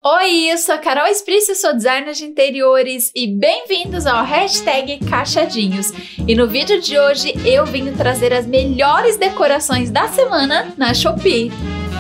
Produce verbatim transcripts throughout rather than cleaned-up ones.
Oi, eu sou a Carol Esprício, sou designer de interiores e bem-vindos ao hashtag Cachadinhos. E no vídeo de hoje eu vim trazer as melhores decorações da semana na Shopee.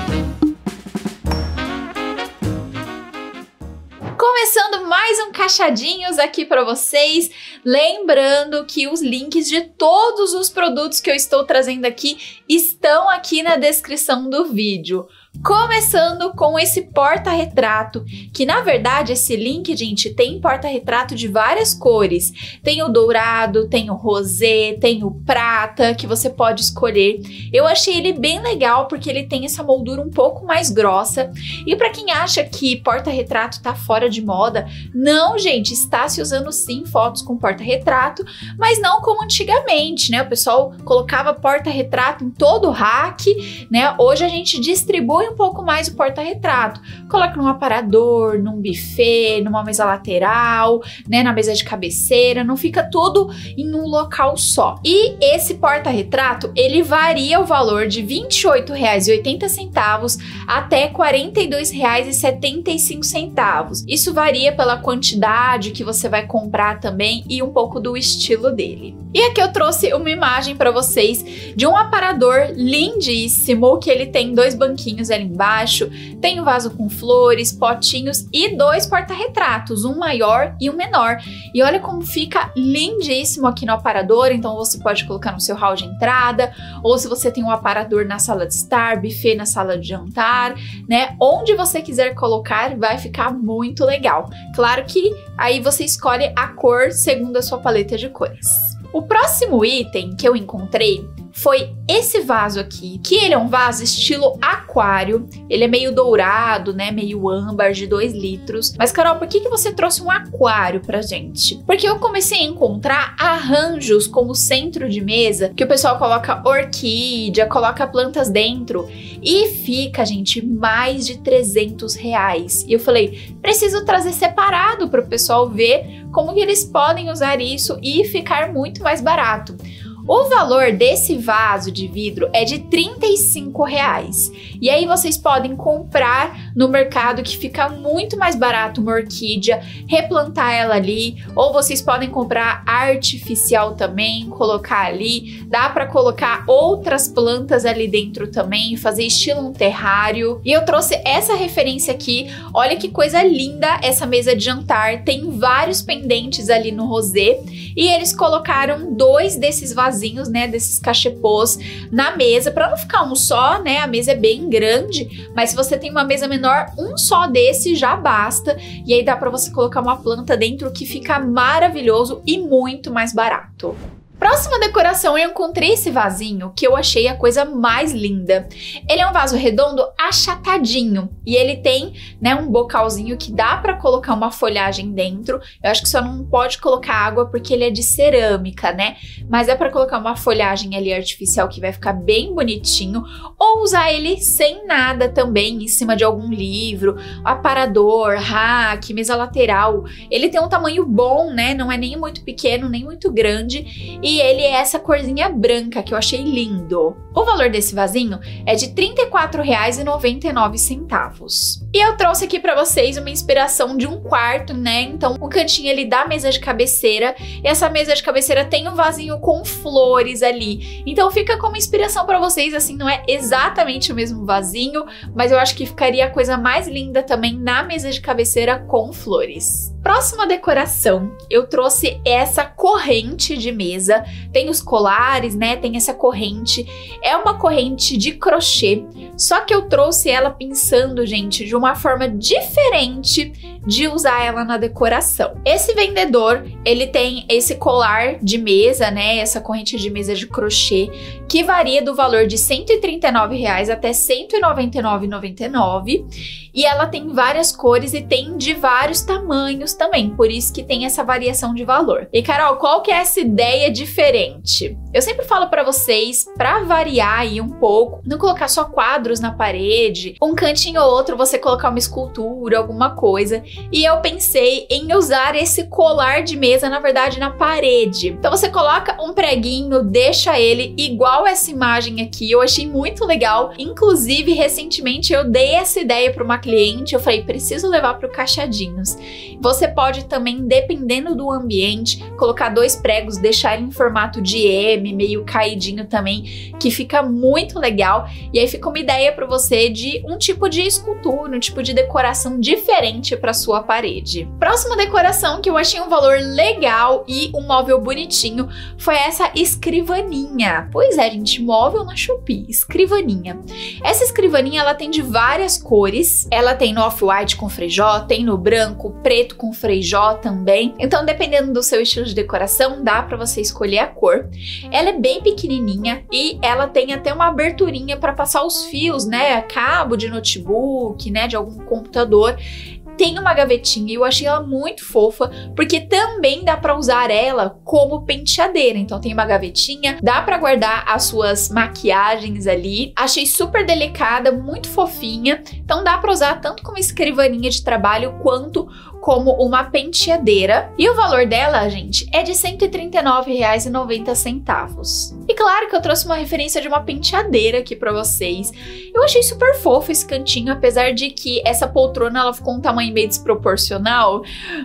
Começando mais um Cachadinhos aqui para vocês, lembrando que os links de todos os produtos que eu estou trazendo aqui estão aqui na descrição do vídeo. Começando com esse porta-retrato, que na verdade esse link, gente, tem porta-retrato de várias cores. Tem o dourado, tem o rosé, tem o prata, que você pode escolher. Eu achei ele bem legal porque ele tem essa moldura um pouco mais grossa. E para quem acha que porta-retrato tá fora de moda, não, gente, está se usando sim fotos com porta-retrato, mas não como antigamente, né? O pessoal colocava porta-retrato em todo o rack, né? Hoje a gente distribui um pouco mais o porta-retrato. Coloca num aparador, num buffet, numa mesa lateral, né, na mesa de cabeceira, não fica tudo em um local só. E esse porta-retrato, ele varia o valor de vinte e oito reais e oitenta centavos até quarenta e dois reais e setenta e cinco centavos. Isso varia pela quantidade que você vai comprar também e um pouco do estilo dele. E aqui eu trouxe uma imagem para vocês de um aparador lindíssimo, que ele tem dois banquinhos ali embaixo, tem um vaso com flores, potinhos e dois porta-retratos, um maior e um menor. E olha como fica lindíssimo aqui no aparador, então você pode colocar no seu hall de entrada, ou se você tem um aparador na sala de estar, buffet na sala de jantar, né? Onde você quiser colocar, vai ficar muito legal. Claro que aí você escolhe a cor segundo a sua paleta de cores. O próximo item que eu encontrei foi esse vaso aqui, que ele é um vaso estilo aquário, ele é meio dourado, né, meio âmbar, de dois litros. Mas Carol, por que que você trouxe um aquário pra gente? Porque eu comecei a encontrar arranjos como centro de mesa, que o pessoal coloca orquídea, coloca plantas dentro, e fica, gente, mais de trezentos reais. E eu falei, preciso trazer separado para o pessoal ver como que eles podem usar isso e ficar muito mais barato. O valor desse vaso de vidro é de trinta e cinco reais. E aí vocês podem comprar no mercado, que fica muito mais barato, uma orquídea, replantar ela ali, ou vocês podem comprar artificial também, colocar ali. Dá para colocar outras plantas ali dentro também, fazer estilo um terrário. E eu trouxe essa referência aqui. Olha que coisa linda essa mesa de jantar. Tem vários pendentes ali no rosé e eles colocaram dois desses vasinhos, né, desses cachepôs na mesa, para não ficar um só, né? A mesa é bem grande, mas se você tem uma mesa menor, um só desse já basta. E aí dá para você colocar uma planta dentro, que fica maravilhoso e muito mais barato. Próxima decoração, eu encontrei esse vasinho que eu achei a coisa mais linda. Ele é um vaso redondo achatadinho e ele tem, né, um bocalzinho que dá para colocar uma folhagem dentro. Eu acho que só não pode colocar água porque ele é de cerâmica, né? Mas é para colocar uma folhagem ali artificial que vai ficar bem bonitinho, ou usar ele sem nada também, em cima de algum livro, aparador, rack, mesa lateral. Ele tem um tamanho bom, né? Não é nem muito pequeno, nem muito grande. E ele é essa corzinha branca que eu achei lindo. O valor desse vasinho é de trinta e quatro reais e noventa e nove centavos. E eu trouxe aqui pra vocês uma inspiração de um quarto, né? Então, o cantinho ali da mesa de cabeceira. E essa mesa de cabeceira tem um vasinho com flores ali. Então, fica como inspiração pra vocês, assim, não é exatamente o mesmo vasinho, mas eu acho que ficaria a coisa mais linda também na mesa de cabeceira com flores. Próxima decoração, eu trouxe essa corrente de mesa. Tem os colares, né? Tem essa corrente. É uma corrente de crochê, só que eu trouxe ela pensando, gente, de uma forma diferente de usar ela na decoração. Esse vendedor, ele tem esse colar de mesa, né? Essa corrente de mesa de crochê, que varia do valor de cento e trinta e nove reais até cento e noventa e nove reais e noventa e nove centavos. E ela tem várias cores e tem de vários tamanhos também, por isso que tem essa variação de valor. E Carol, qual que é essa ideia de diferente. Eu sempre falo pra vocês, pra variar aí um pouco, não colocar só quadros na parede, um cantinho ou outro você colocar uma escultura, alguma coisa. E eu pensei em usar esse colar de mesa, na verdade, na parede. Então você coloca um preguinho, deixa ele igual essa imagem aqui. Eu achei muito legal. Inclusive, recentemente eu dei essa ideia para uma cliente. Eu falei, preciso levar para o Cachadinhos. Você pode também, dependendo do ambiente, colocar dois pregos, deixar ele em formato de M, meio caidinho também, que fica muito legal. E aí fica uma ideia para você de um tipo de escultura, um tipo de decoração diferente para sua parede. Próxima decoração que eu achei um valor legal e um móvel bonitinho foi essa escrivaninha. Pois é, gente, móvel na Shopee, escrivaninha. Essa escrivaninha, ela tem de várias cores. Ela tem no off-white com frejó, tem no branco, preto com frejó também. Então, dependendo do seu estilo de decoração, dá para você escolher a cor. Ela é bem pequenininha e ela tem até uma aberturinha para passar os fios, né? Cabo de notebook, né? De algum computador. Tem uma gavetinha e eu achei ela muito fofa, porque também dá para usar ela como penteadeira. Então tem uma gavetinha, dá para guardar as suas maquiagens ali. Achei super delicada, muito fofinha. Então dá para usar tanto como escrivaninha de trabalho quanto como uma penteadeira. E o valor dela, gente, é de cento e trinta e nove reais e noventa centavos. E claro que eu trouxe uma referência de uma penteadeira aqui pra vocês. Eu achei super fofo esse cantinho, apesar de que essa poltrona ela ficou um tamanho meio desproporcional,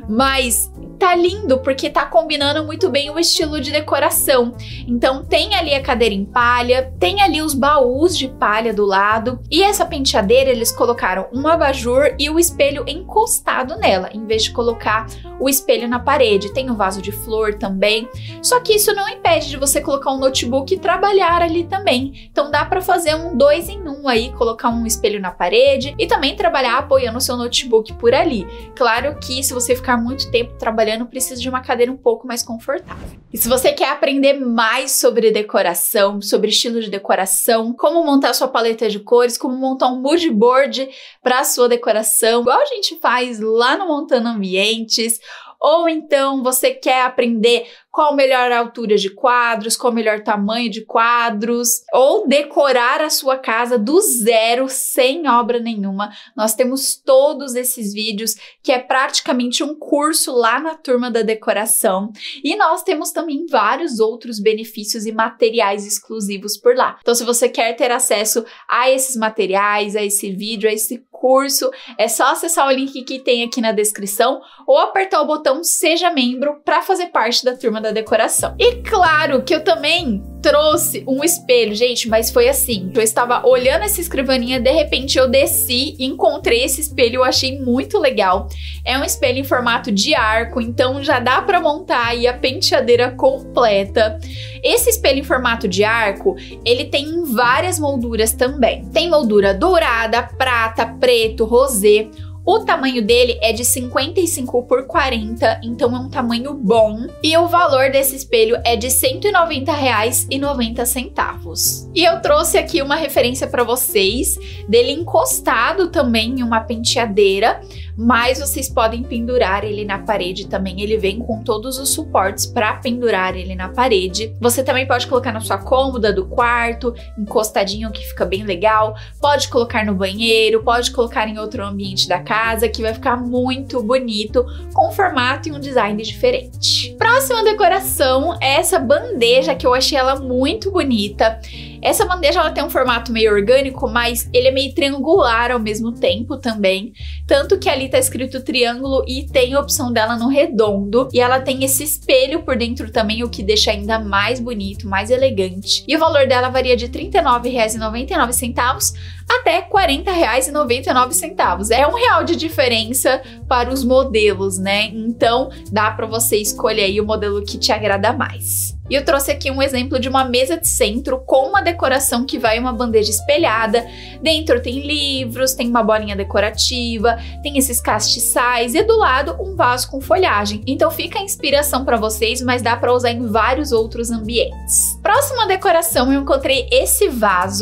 mas tá lindo porque tá combinando muito bem o estilo de decoração. Então tem ali a cadeira em palha, tem ali os baús de palha do lado, e essa penteadeira eles colocaram um abajur e o espelho encostado nela, em vez de colocar o espelho na parede. Tem um vaso de flor também, só que isso não impede de você colocar um notebook e trabalhar ali também. Então dá para fazer um dois em um aí, colocar um espelho na parede e também trabalhar apoiando o seu notebook por ali. Claro que se você ficar muito tempo trabalhando, precisa de uma cadeira um pouco mais confortável. E se você quer aprender mais sobre decoração, sobre estilo de decoração, como montar sua paleta de cores, como montar um mood board para sua decoração, igual a gente faz lá no Montando Ambientes, ou então você quer aprender qual a melhor altura de quadros, qual o melhor tamanho de quadros, ou decorar a sua casa do zero, sem obra nenhuma. Nós temos todos esses vídeos, que é praticamente um curso lá na Turma da Decoração. E nós temos também vários outros benefícios e materiais exclusivos por lá. Então, se você quer ter acesso a esses materiais, a esse vídeo, a esse curso, é só acessar o link que tem aqui na descrição ou apertar o botão Seja Membro para fazer parte da Turma da Decoração. E claro que eu também trouxe um espelho, gente, mas foi assim, eu estava olhando essa escrivaninha, de repente eu desci e encontrei esse espelho, eu achei muito legal. É um espelho em formato de arco, então já dá para montar aí a penteadeira completa. Esse espelho em formato de arco, ele tem várias molduras também. Tem moldura dourada, prata, preto, rosé. O tamanho dele é de cinquenta e cinco por quarenta, então é um tamanho bom. E o valor desse espelho é de cento e noventa reais e noventa centavos. E eu trouxe aqui uma referência para vocês dele encostado também em uma penteadeira, mas vocês podem pendurar ele na parede também. Ele vem com todos os suportes para pendurar ele na parede. Você também pode colocar na sua cômoda do quarto, encostadinho, que fica bem legal. Pode colocar no banheiro, pode colocar em outro ambiente da casa. Casa, que vai ficar muito bonito, com um formato e um design diferente. Próxima decoração é essa bandeja, que eu achei ela muito bonita. Essa bandeja ela tem um formato meio orgânico, mas ele é meio triangular ao mesmo tempo também. Tanto que ali tá escrito triângulo e tem a opção dela no redondo. E ela tem esse espelho por dentro também, o que deixa ainda mais bonito, mais elegante. E o valor dela varia de trinta e nove reais e noventa e nove centavos até quarenta reais e noventa e nove centavos. É um real de diferença para os modelos, né? Então dá para você escolher aí o modelo que te agrada mais. E eu trouxe aqui um exemplo de uma mesa de centro com uma decoração que vai uma bandeja espelhada. Dentro tem livros, tem uma bolinha decorativa, tem esses castiçais e do lado um vaso com folhagem. Então fica a inspiração para vocês, mas dá para usar em vários outros ambientes. Próxima decoração eu encontrei esse vaso,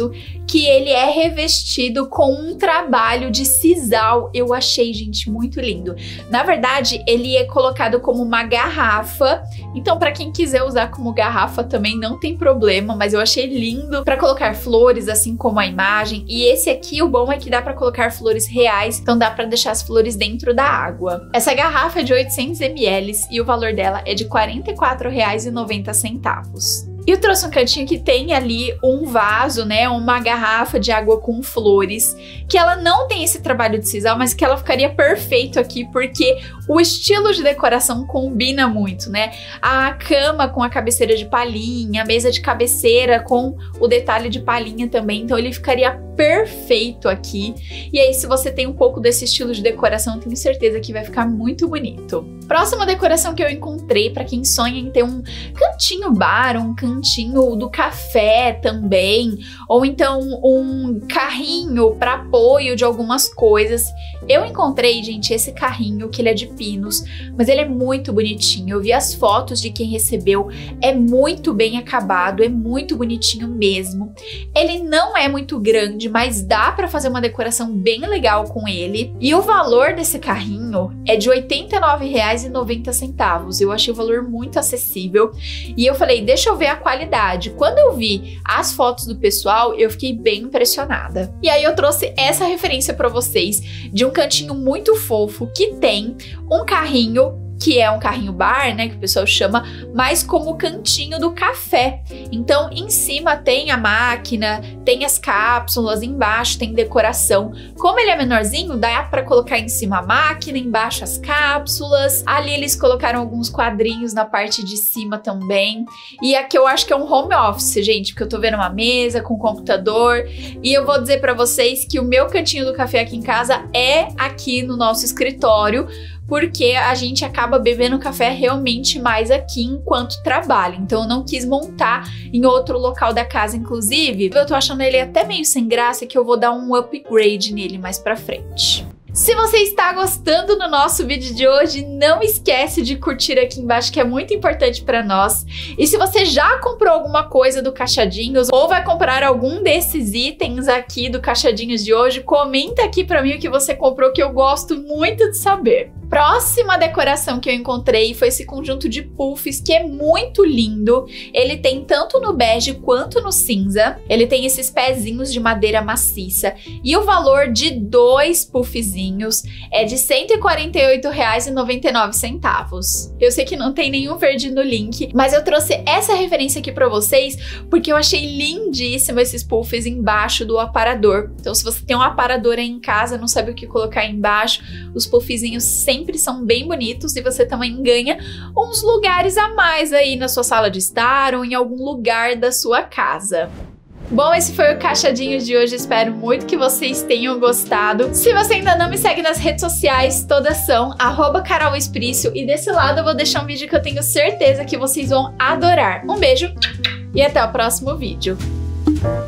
que ele é revestido com um trabalho de sisal. Eu achei, gente, muito lindo. Na verdade, ele é colocado como uma garrafa, então para quem quiser usar como garrafa também não tem problema, mas eu achei lindo para colocar flores, assim como a imagem. E esse aqui, o bom é que dá para colocar flores reais, então dá para deixar as flores dentro da água. Essa garrafa é de oitocentos mililitros e o valor dela é de quarenta e quatro reais e noventa centavos. E eu trouxe um cantinho que tem ali um vaso, né, uma garrafa de água com flores, que ela não tem esse trabalho de sisal, mas que ela ficaria perfeito aqui, porque o estilo de decoração combina muito, né? A cama com a cabeceira de palhinha, a mesa de cabeceira com o detalhe de palhinha também, então ele ficaria perfeito aqui. E aí, se você tem um pouco desse estilo de decoração, eu tenho certeza que vai ficar muito bonito. Próxima decoração que eu encontrei para quem sonha em ter um cantinho bar, um cantinho do café também, ou então um carrinho para apoio de algumas coisas. Eu encontrei, gente, esse carrinho, que ele é de pinos, mas ele é muito bonitinho. Eu vi as fotos de quem recebeu, é muito bem acabado, é muito bonitinho mesmo. Ele não é muito grande, mas dá para fazer uma decoração bem legal com ele. E o valor desse carrinho é de oitenta e nove reais e noventa centavos. Eu achei o valor muito acessível e eu falei, deixa eu ver a qualidade. Quando eu vi as fotos do pessoal, eu fiquei bem impressionada. E aí eu trouxe essa referência para vocês de um cantinho muito fofo que tem um carrinho, que é um carrinho bar, né, que o pessoal chama, mas como cantinho do café. Então, em cima tem a máquina, tem as cápsulas, embaixo tem decoração. Como ele é menorzinho, dá pra colocar em cima a máquina, embaixo as cápsulas. Ali eles colocaram alguns quadrinhos na parte de cima também. E aqui eu acho que é um home office, gente, porque eu tô vendo uma mesa com computador. E eu vou dizer pra vocês que o meu cantinho do café aqui em casa é aqui no nosso escritório, porque a gente acaba bebendo café realmente mais aqui enquanto trabalha. Então eu não quis montar em outro local da casa, inclusive. Eu tô achando ele até meio sem graça, que eu vou dar um upgrade nele mais pra frente. Se você está gostando do nosso vídeo de hoje, não esquece de curtir aqui embaixo, que é muito importante para nós. E se você já comprou alguma coisa do Cachadinhos ou vai comprar algum desses itens aqui do Cachadinhos de hoje, comenta aqui para mim o que você comprou, que eu gosto muito de saber. Próxima decoração que eu encontrei foi esse conjunto de puffs, que é muito lindo. Ele tem tanto no bege quanto no cinza. Ele tem esses pezinhos de madeira maciça. E o valor de dois puffzinhos é de cento e quarenta e oito reais e noventa e nove centavos. Eu sei que não tem nenhum verde no link, mas eu trouxe essa referência aqui pra vocês porque eu achei lindíssimo esses puffs embaixo do aparador. Então, se você tem um aparador aí em casa, não sabe o que colocar embaixo, os puffzinhos sempre sempre são bem bonitos e você também ganha uns lugares a mais aí na sua sala de estar ou em algum lugar da sua casa. Bom, esse foi o Cachadinhos de hoje, espero muito que vocês tenham gostado. Se você ainda não me segue nas redes sociais, todas são arroba Carol Esprício, e desse lado eu vou deixar um vídeo que eu tenho certeza que vocês vão adorar. Um beijo e até o próximo vídeo.